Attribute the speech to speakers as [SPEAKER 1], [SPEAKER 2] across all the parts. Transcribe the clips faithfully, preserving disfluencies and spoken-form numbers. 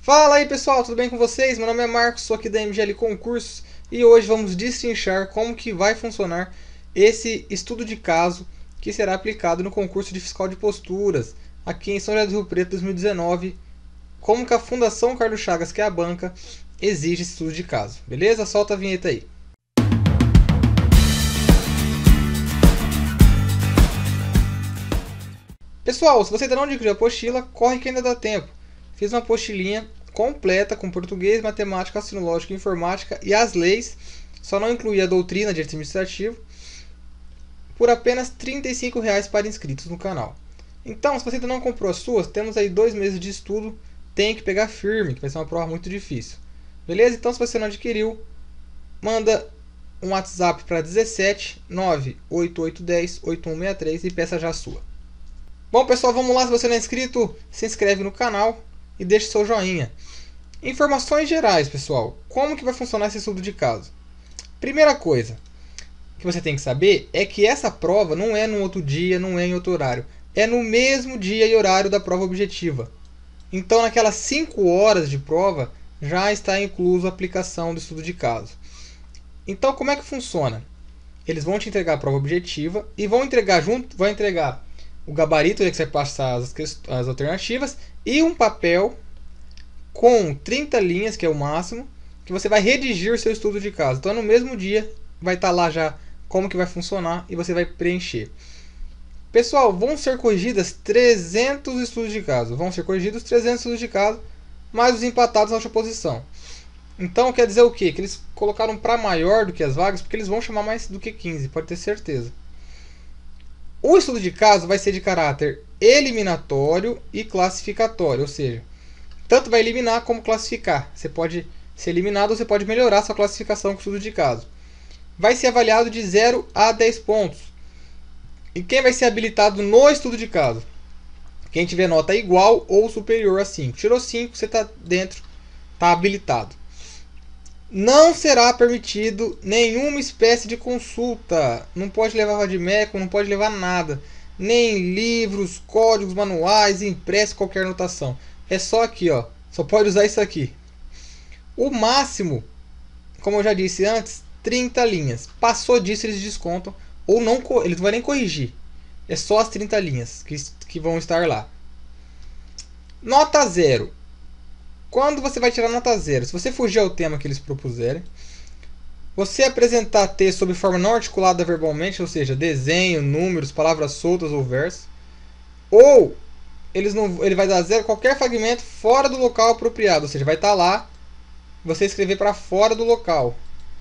[SPEAKER 1] Fala aí pessoal, tudo bem com vocês? Meu nome é Marcos, sou aqui da M G L Concursos e hoje vamos destrinchar como que vai funcionar esse estudo de caso que será aplicado no concurso de fiscal de posturas aqui em São José do Rio Preto dois mil e dezenove. Como que a Fundação Carlos Chagas, que é a banca, exige esse estudo de caso. Beleza? Solta a vinheta aí. Pessoal, se você ainda não adquiriu a apostila, corre que ainda dá tempo. Fiz uma apostilinha completa com português, matemática, raciocínio lógico, informática e as leis. Só não incluí a doutrina de direito administrativo. Por apenas trinta e cinco reais para inscritos no canal. Então, se você ainda não comprou as suas, temos aí dois meses de estudo. Tem que pegar firme, que vai ser uma prova muito difícil. Beleza? Então, se você não adquiriu, manda um WhatsApp para dezessete nove oito oito um zero oito um seis três e peça já a sua. Bom pessoal, vamos lá. Se você não é inscrito, se inscreve no canal e deixe seu joinha. Informações gerais, pessoal. Como que vai funcionar esse estudo de caso? Primeira coisa que você tem que saber é que essa prova não é num outro dia, não é em outro horário. É no mesmo dia e horário da prova objetiva. Então, naquelas cinco horas de prova, já está incluso a aplicação do estudo de caso. Então, como é que funciona? Eles vão te entregar a prova objetiva e vão entregar junto, vão entregar o gabarito, que você vai passar as, as alternativas, e um papel com trinta linhas, que é o máximo, que você vai redigir o seu estudo de caso. Então, no mesmo dia, vai estar lá já como que vai funcionar e você vai preencher. Pessoal, vão ser corrigidas trezentos estudos de caso. Vão ser corrigidos trezentos estudos de caso, mais os empatados na outra posição. Então, quer dizer o quê? Que eles colocaram para maior do que as vagas, porque eles vão chamar mais do que quinze, pode ter certeza. O estudo de caso vai ser de caráter eliminatório e classificatório, ou seja, tanto vai eliminar como classificar. Você pode ser eliminado ou você pode melhorar sua classificação com o estudo de caso. Vai ser avaliado de zero a dez pontos. E quem vai ser habilitado no estudo de caso? Quem tiver nota igual ou superior a cinco. Tirou cinco, você está dentro, está habilitado. Não será permitido nenhuma espécie de consulta. Não pode levar vadimeco, não pode levar nada. Nem livros, códigos, manuais, impresso, qualquer anotação. É só aqui, ó. Só pode usar isso aqui. O máximo, como eu já disse antes, trinta linhas. Passou disso, eles descontam. Ou não, eles não vão nem corrigir. É só as trinta linhas que, que vão estar lá. Nota zero. Quando você vai tirar nota zero? Se você fugir ao tema que eles propuserem, você apresentar texto sob forma não articulada verbalmente, ou seja, desenho, números, palavras soltas ou versos, ou eles não, ele vai dar zero qualquer fragmento fora do local apropriado, ou seja, vai estar lá, você escrever para fora do local.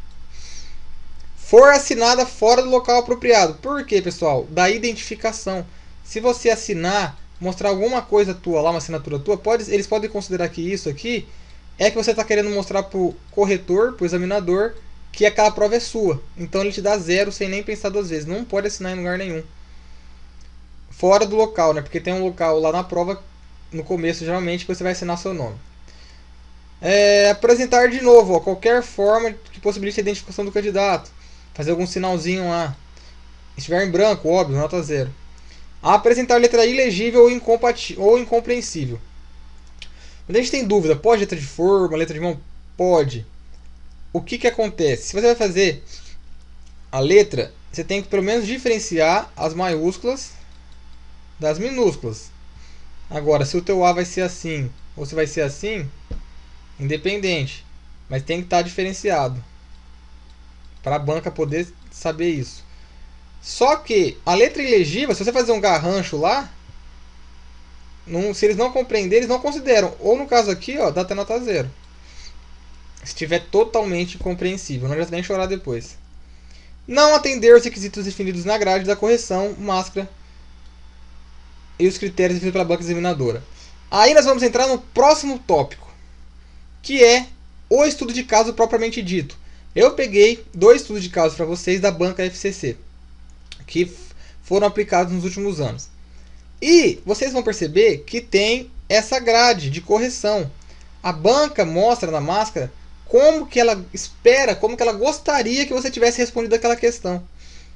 [SPEAKER 1] For assinada fora do local apropriado. Por quê, pessoal? Da identificação. Se você assinar, mostrar alguma coisa tua lá, uma assinatura tua, pode, eles podem considerar que isso aqui é que você está querendo mostrar para o corretor, para o examinador, que aquela prova é sua. Então ele te dá zero sem nem pensar duas vezes. Não pode assinar em lugar nenhum. Fora do local, né? Porque tem um local lá na prova, no começo geralmente, que você vai assinar seu nome. É, apresentar de novo, ó, qualquer forma que possibilite a identificação do candidato. Fazer algum sinalzinho lá. Se estiver em branco, óbvio, nota zero. Apresentar letra ilegível ou, incompatível, ou incompreensível. Quando a gente tem dúvida, pode letra de forma, letra de mão? Pode. O que que acontece? Se você vai fazer a letra, você tem que pelo menos diferenciar as maiúsculas das minúsculas. Agora, se o teu A vai ser assim, ou se vai ser assim, independente. Mas tem que estar diferenciado. Para a banca poder saber isso. Só que a letra ilegível, se você fazer um garrancho lá, não, se eles não compreenderem, eles não consideram. Ou no caso aqui, ó, dá até nota zero. Se estiver totalmente incompreensível, não adianta nem chorar depois. Não atender os requisitos definidos na grade da correção, máscara e os critérios definidos pela banca examinadora. Aí nós vamos entrar no próximo tópico, que é o estudo de caso propriamente dito. Eu peguei dois estudos de caso para vocês da banca F C C, que foram aplicados nos últimos anos. E vocês vão perceber que tem essa grade de correção. A banca mostra na máscara como que ela espera, como que ela gostaria que você tivesse respondido aquela questão.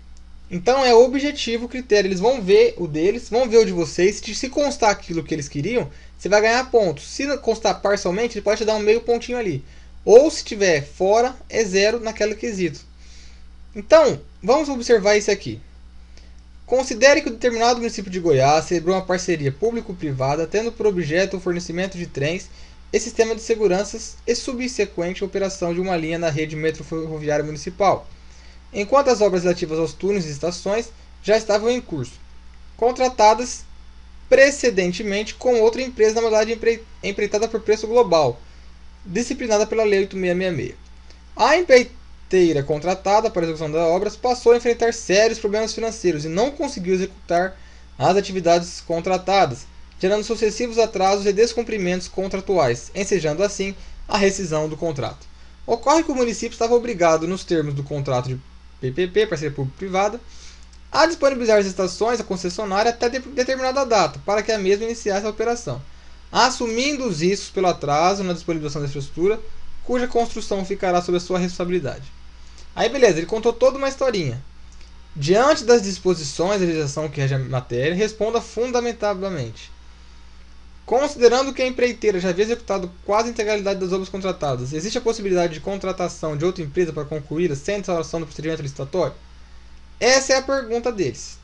[SPEAKER 1] Então é objetivo o critério. Eles vão ver o deles, vão ver o de vocês. Se constar aquilo que eles queriam, você vai ganhar pontos. Se constar parcialmente, ele pode te dar um meio pontinho ali. Ou se tiver fora, é zero naquele quesito. Então, vamos observar isso aqui. Considere que o determinado município de Goiás celebrou uma parceria público-privada, tendo por objeto o fornecimento de trens e sistema de seguranças e subsequente operação de uma linha na rede metroferroviária municipal, enquanto as obras relativas aos túneis e estações já estavam em curso, contratadas precedentemente com outra empresa na modalidade empre empreitada por preço global, disciplinada pela Lei oito mil seiscentos e sessenta e seis. A empreiteira contratada para a execução das obras passou a enfrentar sérios problemas financeiros e não conseguiu executar as atividades contratadas, gerando sucessivos atrasos e descumprimentos contratuais, ensejando assim a rescisão do contrato. Ocorre que o município estava obrigado, nos termos do contrato de P P P, parceria público-privada, a disponibilizar as estações à concessionária até de determinada data, para que a mesma iniciasse a operação, assumindo os riscos pelo atraso na disponibilização da infraestrutura, cuja construção ficará sob a sua responsabilidade. Aí beleza, ele contou toda uma historinha. Diante das disposições da legislação que rege a matéria, responda fundamentalmente. Considerando que a empreiteira já havia executado quase a integralidade das obras contratadas, existe a possibilidade de contratação de outra empresa para concluí-las sem instauração do procedimento licitatório? Essa é a pergunta deles.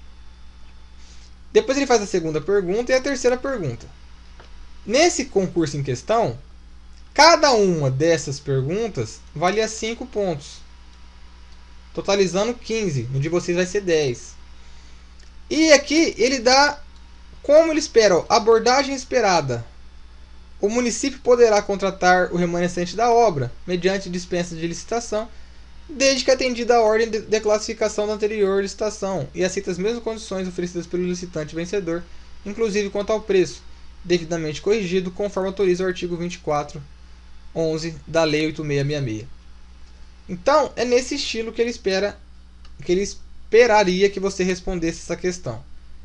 [SPEAKER 1] Depois ele faz a segunda pergunta e a terceira pergunta. Nesse concurso em questão, cada uma dessas perguntas valia cinco pontos, totalizando quinze. No de vocês vai ser dez. E aqui ele dá como ele espera, ó, abordagem esperada. O município poderá contratar o remanescente da obra, mediante dispensa de licitação, desde que atendida a ordem de classificação da anterior licitação e aceita as mesmas condições oferecidas pelo licitante vencedor, inclusive quanto ao preço, devidamente corrigido, conforme autoriza o artigo vinte e quatro, onze da Lei oito mil seiscentos e sessenta e seis. Então, é nesse estilo que ele espera, que ele esperaria que você respondesse essa questão.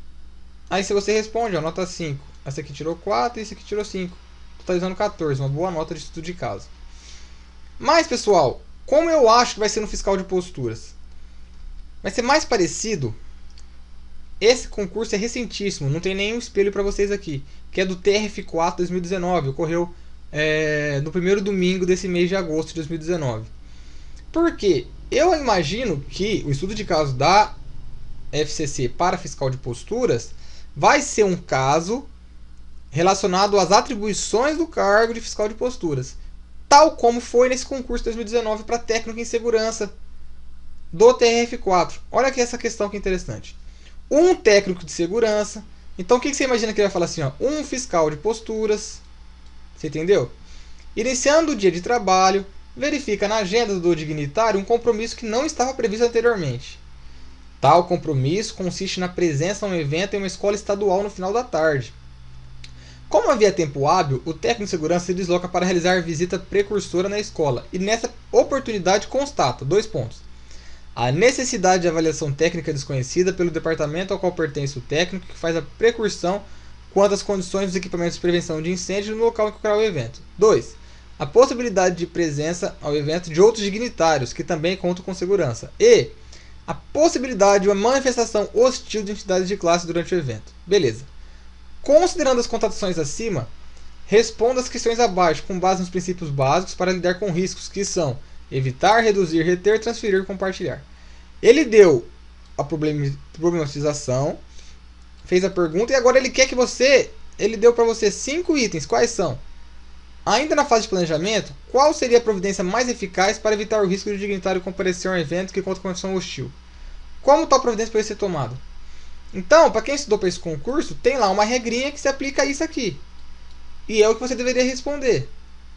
[SPEAKER 1] Aí se você responde, ó, nota cinco. Essa aqui tirou quatro e esse aqui tirou cinco. Totalizando quatorze, uma boa nota de estudo de caso. Mas, pessoal, como eu acho que vai ser no fiscal de posturas? Vai ser mais parecido. Esse concurso é recentíssimo, não tem nenhum espelho para vocês aqui. Que é do T R F quatro dois mil e dezenove. Ocorreu é, no primeiro domingo desse mês de agosto de dois mil e dezenove. Por quê? Eu imagino que o estudo de caso da F C C para fiscal de posturas vai ser um caso relacionado às atribuições do cargo de fiscal de posturas, tal como foi nesse concurso de dois mil e dezenove para técnico em segurança do T R F quatro. Olha aqui essa questão que interessante. Um técnico de segurança. Então o que você imagina que ele vai falar assim? Ó, um fiscal de posturas. Você entendeu? Iniciando o dia de trabalho, verifica na agenda do dignitário um compromisso que não estava previsto anteriormente. Tal compromisso consiste na presença a um evento em uma escola estadual no final da tarde. Como havia tempo hábil, o técnico de segurança se desloca para realizar visita precursora na escola e nessa oportunidade constata, dois pontos, a necessidade de avaliação técnica desconhecida pelo departamento ao qual pertence o técnico que faz a precursão quanto às condições dos equipamentos de prevenção de incêndio no local em que ocorrerá o evento. dois. A possibilidade de presença ao evento de outros dignitários que também contam com segurança. E a possibilidade de uma manifestação hostil de entidades de classe durante o evento. Beleza. Considerando as constatações acima, responda as questões abaixo com base nos princípios básicos para lidar com riscos que são evitar, reduzir, reter, transferir e compartilhar. Ele deu a problematização, fez a pergunta e agora ele quer que você, ele deu para você cinco itens. Quais são? Ainda na fase de planejamento, qual seria a providência mais eficaz para evitar o risco de o dignitário comparecer a um evento que conta com condição hostil? Como tal providência pode ser tomada? Então, para quem estudou para esse concurso, tem lá uma regrinha que se aplica a isso aqui. E é o que você deveria responder.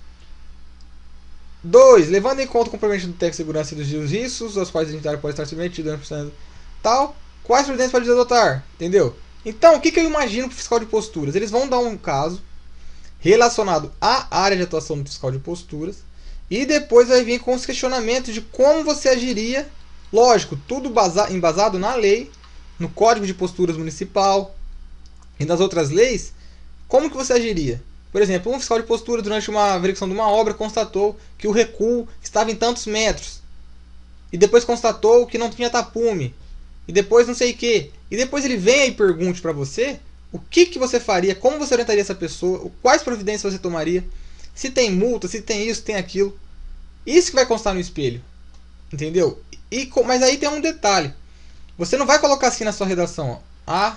[SPEAKER 1] dois. Levando em conta o comprometimento do técnico de segurança e dos riscos aos quais o dignitário pode estar submetido, tal, quais providências pode adotar? Entendeu? Então, o que, que eu imagino para o fiscal de posturas? Eles vão dar um caso relacionado à área de atuação do fiscal de posturas e depois vai vir com os questionamentos de como você agiria, lógico, tudo embasado na lei, no Código de Posturas Municipal e nas outras leis, como que você agiria? Por exemplo, um fiscal de postura durante uma verificação de uma obra constatou que o recuo estava em tantos metros e depois constatou que não tinha tapume. e depois não sei o que, e depois ele vem e pergunte para você o que, que você faria, como você orientaria essa pessoa, quais providências você tomaria, se tem multa, se tem isso, se tem aquilo. Isso que vai constar no espelho. Entendeu? E, mas aí tem um detalhe. Você não vai colocar assim na sua redação, ó, A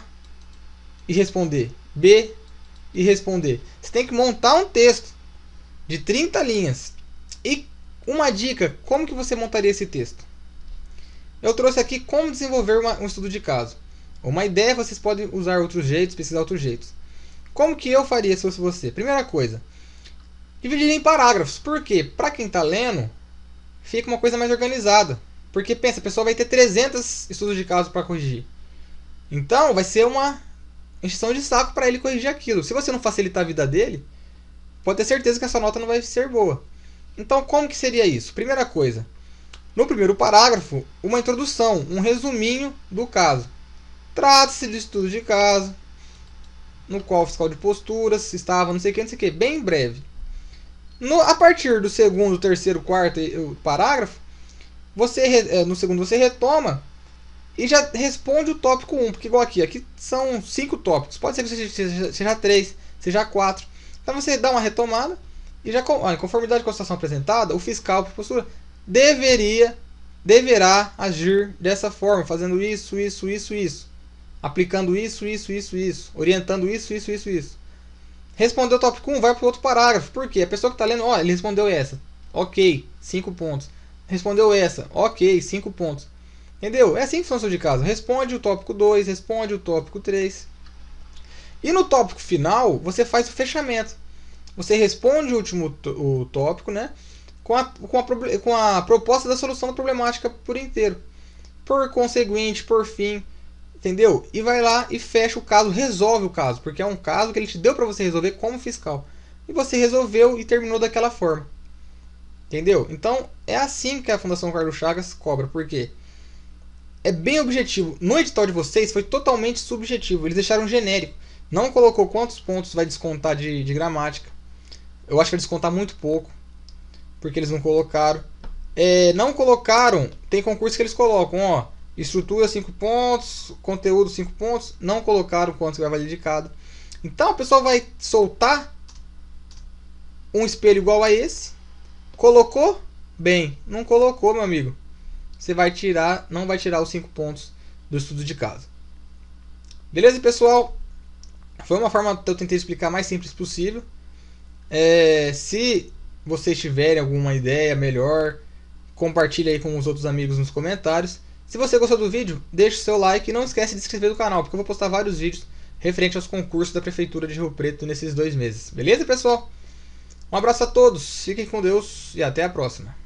[SPEAKER 1] e responder, B e responder. Você tem que montar um texto de trinta linhas. E uma dica, como que você montaria esse texto? Eu trouxe aqui como desenvolver uma, um estudo de caso. Uma ideia, vocês podem usar outros jeitos, pesquisar outros jeitos. Como que eu faria se fosse você? Primeira coisa, dividir em parágrafos. Por quê? Para quem está lendo, fica uma coisa mais organizada. Porque pensa, a pessoa vai ter trezentos estudos de caso para corrigir. Então vai ser uma encheção de saco para ele corrigir aquilo. Se você não facilitar a vida dele, pode ter certeza que a sua nota não vai ser boa. Então como que seria isso? Primeira coisa, no primeiro parágrafo, uma introdução, um resuminho do caso. Trata-se de estudo de caso, no qual o fiscal de posturas estava não sei o que, não sei o que, bem breve. No, a partir do segundo, terceiro, quarto parágrafo, você, no segundo você retoma e já responde o tópico um, porque igual aqui, aqui são cinco tópicos, pode ser que seja, seja três, seja quatro. Então você dá uma retomada e já, ó, em conformidade com a situação apresentada, o fiscal por postura deveria, deverá agir dessa forma, fazendo isso, isso, isso, isso, aplicando isso, isso, isso, isso, orientando isso, isso, isso, isso. Respondeu o tópico um, vai para o outro parágrafo. Por quê? A pessoa que está lendo, ó, ele respondeu essa. Ok, cinco pontos. Respondeu essa. Ok, cinco pontos. Entendeu? É assim que funciona o de caso. Responde o tópico dois, responde o tópico três. E no tópico final, você faz o fechamento. Você responde o último o tópico, né? Com a, com, a, com a proposta da solução da problemática por inteiro. Por conseguinte, por fim. Entendeu? E vai lá e fecha o caso, resolve o caso, porque é um caso que ele te deu para você resolver como fiscal. E você resolveu e terminou daquela forma. Entendeu? Então, é assim que a Fundação Carlos Chagas cobra, porque é bem objetivo. No edital de vocês foi totalmente subjetivo, eles deixaram genérico. Não colocou quantos pontos vai descontar de, de gramática. Eu acho que vai descontar muito pouco, porque eles não colocaram. É, não colocaram, tem concurso que eles colocam, ó, estrutura cinco pontos, conteúdo cinco pontos, não colocaram quanto vai valer de cada. Então a pessoa vai soltar um espelho igual a esse. Colocou? Bem, não colocou, meu amigo. Você vai tirar, não vai tirar os cinco pontos do estudo de caso. Beleza, pessoal? Foi uma forma que eu tentei explicar mais simples possível. É, se vocês tiverem alguma ideia melhor, compartilhe aí com os outros amigos nos comentários. Se você gostou do vídeo, deixe o seu like e não esquece de se inscrever no canal, porque eu vou postar vários vídeos referente aos concursos da Prefeitura de Rio Preto nesses dois meses. Beleza, pessoal? Um abraço a todos, fiquem com Deus e até a próxima.